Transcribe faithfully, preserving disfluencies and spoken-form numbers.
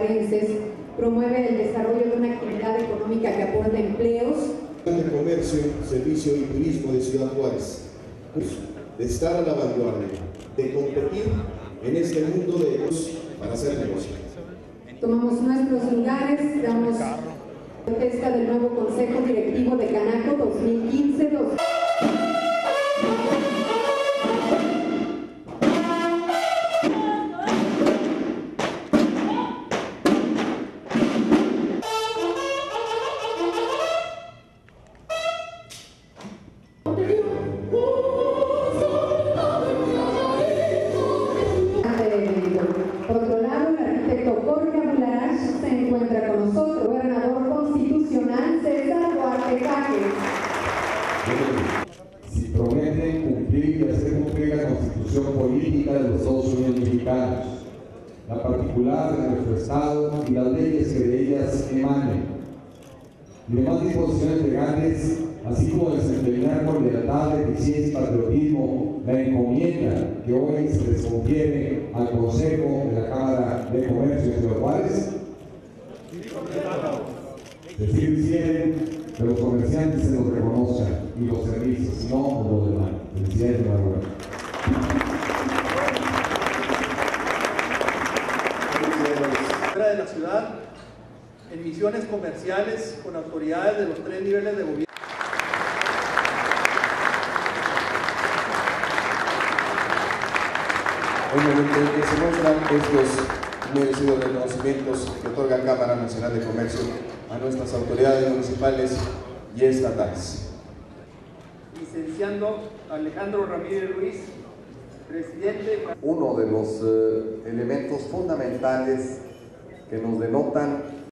ciudadjuarenses, promueve el desarrollo de una actividad económica que aporta empleos. De comercio, servicio y turismo de Ciudad Juárez, de estar a la vanguardia, de competir en este mundo de negocios para hacer negocio. Tomamos nuestros lugares, damos protesta del nuevo Consejo Directivo de Canaco dos mil quince dos. Por otro lado, el arquitecto Jorge Abularach se encuentra con nosotros, gobernador constitucional César Duarte Cáceres. Si prometen cumplir y hacer cumplir la Constitución política de los Estados Unidos mexicanos, la particular de nuestro Estado y las leyes que de ellas emanen, y demás disposiciones legales, así como desempeñar con lealtad, eficiencia y patriotismo la encomienda que hoy se les confiere al Consejo de la Cámara de Comercio de Ciudad Juárez. Decir hicieron que los comerciantes se los reconozcan y los servicios, no los demás. Felicidades, Manuel. Fuera de la ciudad, en misiones comerciales con autoridades de los tres niveles de gobierno. Hoy momento en que se muestran estos merecidos reconocimientos que otorga la Cámara Nacional de Comercio a nuestras autoridades municipales y estatales. Licenciando Alejandro Ramírez Ruiz, presidente. Uno de los eh, elementos fundamentales que nos denotan